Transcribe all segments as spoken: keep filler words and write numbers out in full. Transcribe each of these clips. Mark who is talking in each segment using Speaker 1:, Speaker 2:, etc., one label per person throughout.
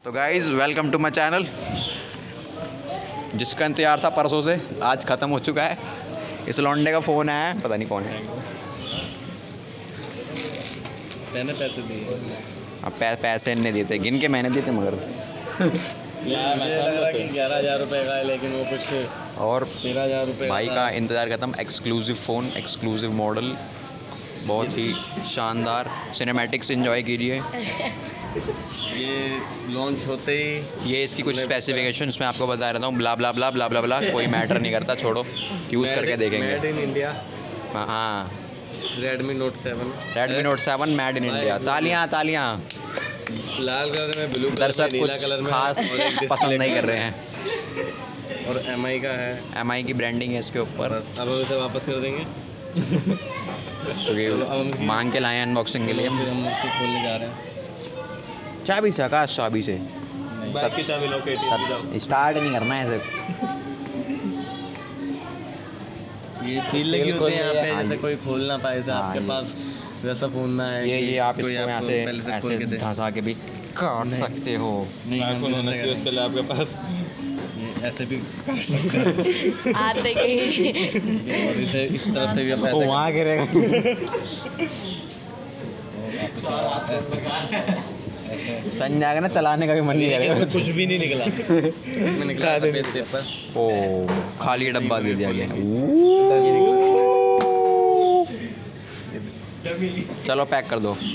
Speaker 1: तो guys welcome to my channel. जिसका इंतजार था परसों से आज ख़त्म हो चुका है। इस लौंडे का फ़ोन आया, पता नहीं कौन है।
Speaker 2: मैंने पैसे दिए।
Speaker 1: अब पै, पैसे नहीं देते, गिन के मैंने दिए थे मगर
Speaker 2: मुझे लग रहा कि ग्यारह हज़ार रुपये का है, लेकिन वो कुछ
Speaker 1: और
Speaker 2: तेरह हज़ार रुपये
Speaker 1: भाई का इंतज़ार खत्म। एक्सक्लूसिव फ़ोन, एक्सक्लूसिव मॉडल, बहुत ही शानदार। सिनेमैटिक्स एंजॉय कीजिए।
Speaker 2: ये लॉन्च होते ही
Speaker 1: ये इसकी कुछ स्पेसिफिकेशन मैं आपको बता रहा हूँ। ब्ला ब्ला ब्ला ब्ला ब्ला ब्ला कोई मैटर नहीं करता, छोड़ो, यूज़ करके देखेंगे।
Speaker 2: Made in India.
Speaker 1: हाँ,
Speaker 2: Redmi Note seven.
Speaker 1: Redmi Note seven made in India. तालियां तालियां।
Speaker 2: लाल कलर में, ब्लू कलर में,
Speaker 1: दर्शक
Speaker 2: नीला
Speaker 1: कुछ
Speaker 2: कलर में
Speaker 1: खास
Speaker 2: और एक display
Speaker 1: पसंद नहीं कर रहे हैं।
Speaker 2: और एम आई का है।
Speaker 1: एम आई की ब्रांडिंग है इसके ऊपर।
Speaker 2: बस अब हम इसे वापस कर देंगे
Speaker 1: क्योंकि
Speaker 2: चलो, अब हम
Speaker 1: मांग के लाए हैं अनबॉक्सिंग के लिए।
Speaker 2: फिर हम उसे खोलने जा रहे हैं।
Speaker 1: चाबी से आकाश, चाबी से
Speaker 2: बाइक की चाबी लोकेट
Speaker 1: स्टार्ट नहीं करना है सिर्फ।
Speaker 2: ये सील लगी होती है यहाँ पे,
Speaker 1: हाँ
Speaker 2: जैसे
Speaker 1: जी।
Speaker 2: कोई खोल ना पाए, तो
Speaker 1: हाँ
Speaker 2: आपके
Speaker 1: ये।
Speaker 2: पास वैसा फोन ना है
Speaker 1: ये
Speaker 2: कि
Speaker 1: ये आप इसको
Speaker 2: कोई
Speaker 1: यहाँ
Speaker 2: आपको
Speaker 1: से
Speaker 2: पहले से खोल
Speaker 1: ऐसे
Speaker 2: के दे।
Speaker 1: धंसा के भी काट सकते हो।
Speaker 2: नहीं, हम
Speaker 3: होना
Speaker 2: ऐसे
Speaker 3: चाहिए उसके लिए आपके पास।
Speaker 2: ये ऐसे भी काट सकते हैं।
Speaker 4: आते कहीं
Speaker 2: और इसे इस तरफ से भी आप ऐसे
Speaker 1: वहाँ गिरेगा। संजय का ना चलाने का भी मन नहीं करेगा।
Speaker 2: कुछ भी नहीं निकला। इसमें निकला सफेद पेपर।
Speaker 1: ओ खाली डब्बा दे दिया गया।
Speaker 2: ये निकला।
Speaker 1: चलो पैक कर दो।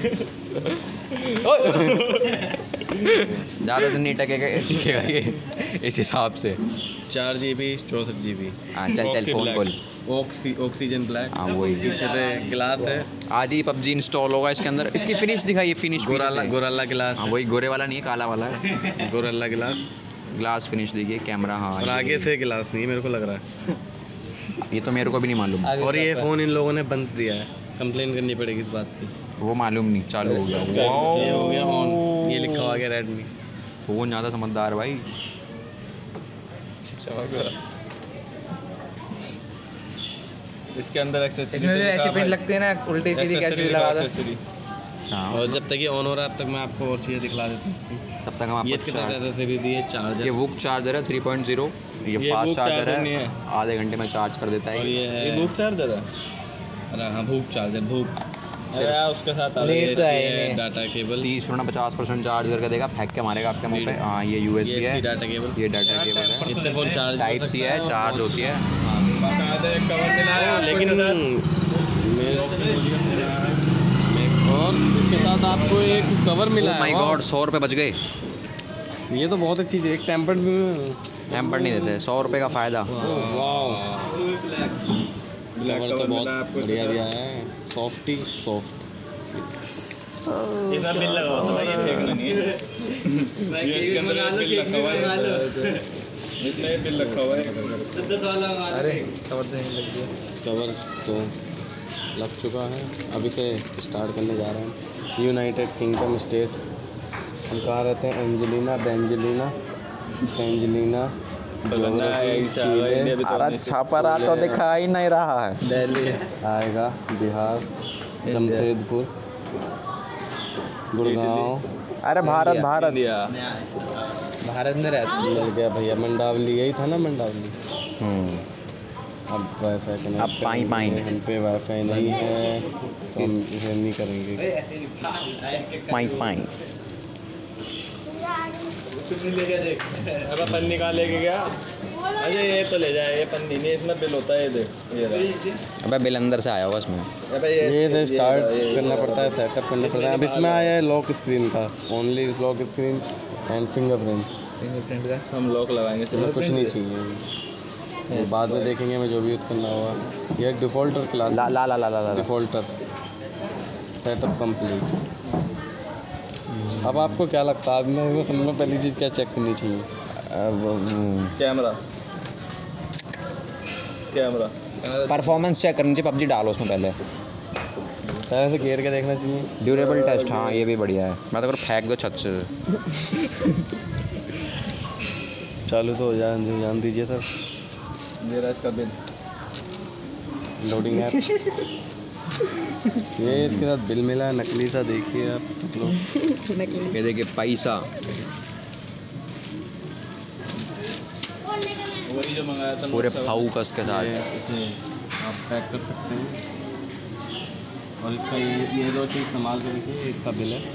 Speaker 1: ज़्यादा दिन नहीं टकेगा टिकेगा ये इस हिसाब से।
Speaker 2: चार जी बी चौंसठ जी बी
Speaker 1: हाँ चल चल फोन खोल।
Speaker 2: Oxy oxygen black.
Speaker 1: हाँ वही।
Speaker 2: पीछे पे गिलास है।
Speaker 1: आज ही पबजी इंस्टॉल होगा इसके अंदर। इसकी फिनिश दिखाइए, फिनिश
Speaker 2: गोराला गोराला गिलास।
Speaker 1: हाँ वही गोरे वाला नहीं है, काला वाला है।
Speaker 2: Gorilla glass.
Speaker 1: ग्लास फिनिश देखिए, कैमरा। हाँ
Speaker 2: और
Speaker 1: ये-
Speaker 2: आगे से गिलास नहीं है, मेरे को लग रहा है।
Speaker 1: ये तो मेरे को भी नहीं मालूम।
Speaker 2: और ये फ़ोन इन लोगों ने बंद दिया है, कंप्लेन करनी पड़ेगी इस बात की।
Speaker 1: वो मालूम नहीं, चालू हो गया।
Speaker 2: ये हो गया ऑन, ये लिखा हुआ गया रेडमी।
Speaker 1: फोन ज़्यादा समझदार भाई।
Speaker 3: इसके अंदर एक्सेसरी
Speaker 5: इसमें भी ऐसी पिन लगती है ना, उल्टी सीधी कैसी भी लगा दो।
Speaker 1: हाँ
Speaker 2: और जब तक ये ऑन हो रहा है, तब तक मैं आपको और चीज़ें दिखला देता हूँ।
Speaker 1: तब तक हम
Speaker 2: ये
Speaker 1: आपको
Speaker 2: इसके साथ
Speaker 1: चार्ज-
Speaker 2: ऐसा दी है चार्जर।
Speaker 1: ये वुक चार्जर है थ्री पॉइंट ज़ीरो। ये
Speaker 3: ये
Speaker 1: फास्ट
Speaker 3: वुक
Speaker 1: चार्जर
Speaker 3: चार्जर नहीं
Speaker 1: है,
Speaker 3: है।
Speaker 1: आधे घंटे में चार्ज कर देता
Speaker 2: और
Speaker 1: है।
Speaker 2: ये है
Speaker 3: ये भूख चार्जर है।
Speaker 2: अरे हाँ, भूख चार्जर भूख।
Speaker 3: अरे यार उसके साथ आ
Speaker 5: ले-
Speaker 3: रही
Speaker 5: ये तो है ही नहीं।
Speaker 2: Data cable.
Speaker 1: तीस मिनट पचास परसेंट चार्ज करके देगा, फेंक के मारेगा आपके मुंह पे। हाँ ये यू एस
Speaker 2: ये
Speaker 1: बी
Speaker 2: इसकी
Speaker 1: है,
Speaker 2: डाटा केबल।
Speaker 1: ये डाटा केबल है।
Speaker 2: इससे फ़ोन चार्ज
Speaker 1: टाइप सी है, चार्ज होती है।
Speaker 3: एक कवर मिला है आपको
Speaker 2: लेकिन
Speaker 3: इसके साथ।
Speaker 2: मेरे- और इसके साथ आपको एक कवर मिला है।
Speaker 1: माय गॉड, सौ रुपये बच गए।
Speaker 2: ये तो बहुत अच्छी चीज़ है। एक टेम्पर्ड भी
Speaker 1: टेम्पर नहीं देते, सौ रुपये का फ़ायदा।
Speaker 2: कवर तो बहुत बढ़िया दिया है। Softy soft.
Speaker 3: इसमें बिल लगा हुआ है, ये फेंकना नहीं है। ये इसके अंदर एक बिल रखा हुआ है। इसमें एक बिल रखा हुआ है।
Speaker 5: अरे कवर से नहीं लग गया।
Speaker 2: कवर तो लग चुका है। अब इसे स्टार्ट करने जा रहे हैं। United Kingdom state. हम कहाँ रहते हैं? एंजेलिना बेंजेलिना पेंजेलिना ज्योग्राफी चीले
Speaker 1: अरे छापरा तो दिखाई नहीं रहा है।
Speaker 2: दिल्ली आएगा, बिहार, जमशेदपुर, गुड़गांव।
Speaker 1: अरे भारत भारत
Speaker 3: इंडिया।
Speaker 5: भारत में रहते
Speaker 2: मिल गया भैया। मंडावली, यही था ना मंडावली।
Speaker 1: हम्म,
Speaker 2: अब वाईफाई कनेक्ट
Speaker 1: अब पाई पाई।
Speaker 2: हम पे वाईफाई नहीं है, तो हम इसे नहीं करेंगे।
Speaker 1: पाई पाई।
Speaker 3: अब अपन निकाल लेके गया। अरे ये तो ले जाए, ये पन्नी नहीं, इसमें बिल होता है। ये देख, ये रहा।
Speaker 1: अबे बिल अंदर से आया होगा इसमें।
Speaker 3: अबे
Speaker 2: ये तो स्टार्ट
Speaker 3: ये-
Speaker 2: करना पड़ता है, सेटअप करना पड़ता है। अब इसमें आया है लॉक स्क्रीन का, only lock screen and fingerprint.
Speaker 5: Fingerprint का।
Speaker 3: हम लॉक लगाएंगे
Speaker 2: इसमें कुछ नहीं चाहिए, वो बाद में देखेंगे हमें जो भी यूज़ करना होगा। ये डिफ़ॉल्टर क्लास,
Speaker 1: ला ला ला ला ला ला।
Speaker 2: Defaulter setup complete. अब आपको क्या लगता है? अब मैं समझ में पहली चीज़ क्या चेक करनी चाहिए?
Speaker 1: अब, हम्म,
Speaker 3: कैमरा कैमरा
Speaker 1: परफॉर्मेंस चेक करनी चाहिए। पबजी डालो उसमें पहले।
Speaker 2: पहले से घेर के देखना चाहिए।
Speaker 1: ड्यूरेबल टेस्ट, हाँ ये भी बढ़िया है। मैं तो अगर फेंक दो छत से।
Speaker 2: चालू तो हो जाए, जान दीजिए सर।
Speaker 3: मेरा इसका बिल।
Speaker 2: लोडिंग ऐप ये इसके साथ बिल मिला नकली सा, देखिए आप लोग।
Speaker 1: ये देखिए पैसा,
Speaker 3: वही जो मंगाया था
Speaker 1: पूरे फाउकस के साथ।
Speaker 2: ये इसे आप पैक कर सकते हैं। और इसका ये ये दो चीज़ संभाल के देखिए, इसका बिल है।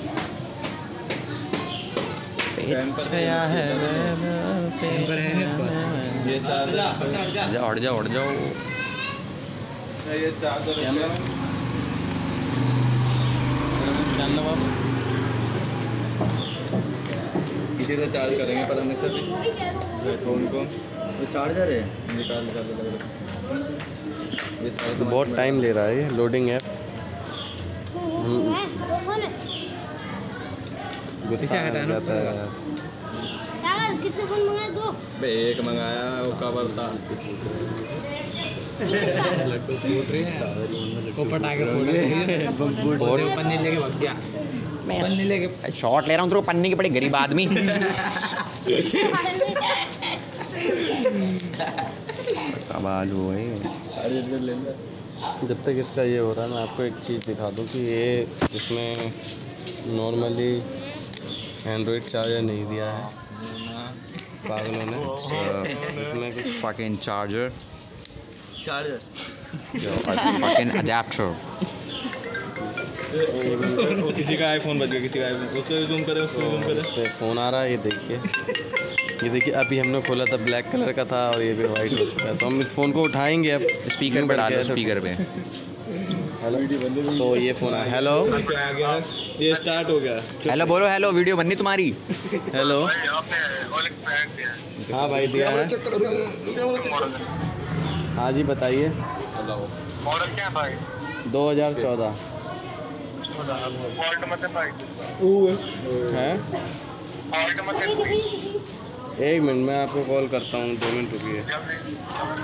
Speaker 1: गया है
Speaker 5: पर है
Speaker 3: ये चार्जर
Speaker 1: हट जाओ हट जाओ।
Speaker 3: ये चार्जर इसी से चार्ज करेंगे पर हमेशा से फोन को। तो चार्जर है निकाल निकाल के लग रहा है।
Speaker 2: बहुत टाइम ले रहा है ये लोडिंग ऐप।
Speaker 5: इसे हटाना
Speaker 2: जाता है।
Speaker 4: कितने फोन मंगाए? दो।
Speaker 3: बे एक मंगाया वो कवर था।
Speaker 5: लड्डू फूट रहे हैं, वो पटाखे फोड़ रहे हैं, और पन्नी लेके भाग गया। पन्नी लेके
Speaker 1: शॉट ले रहा हूँ तो पन्नी के बड़े गरीब आदमी। कमाल हुए।
Speaker 2: जब तक इसका ये हो रहा है, मैं आपको एक चीज़ दिखा दूँ कि ये इसमें नॉर्मली एंड्रॉयड चार्जर नहीं दिया है पागलों ने। इसमें कुछ
Speaker 1: fucking charger,
Speaker 3: charger
Speaker 1: fucking adapter।
Speaker 3: किसी का आईफोन बच गया, किसी का आईफोन। उस पर जूम करें, उस पर जूम करें।
Speaker 2: पे फ़ोन आ रहा है, ये देखिए। ये देखिए अभी हमने खोला था, ब्लैक कलर का था और ये भी वाइट हो चुका है। तो हम इस फ़ोन को उठाएंगे अब।
Speaker 1: स्पीकर पे डालो, स्पीकर पे।
Speaker 2: हेलो, तो ये फ़ोन है। हेलो
Speaker 3: क्या आ गया? ये स्टार्ट हो गया।
Speaker 1: हेलो बोलो, हेलो वीडियो बननी तुम्हारी।
Speaker 2: हेलो। हाँ भाई दिया है। हाँ जी बताइए।
Speaker 6: मॉडल क्या भाई?
Speaker 2: दो हज़ार चौदह
Speaker 6: फॉल्ट मत है भाई।
Speaker 2: है।
Speaker 6: फॉल्ट मत है।
Speaker 2: एक मिनट मैं आपको कॉल करता हूँ, दो मिनट रुकिए।
Speaker 6: जल्दी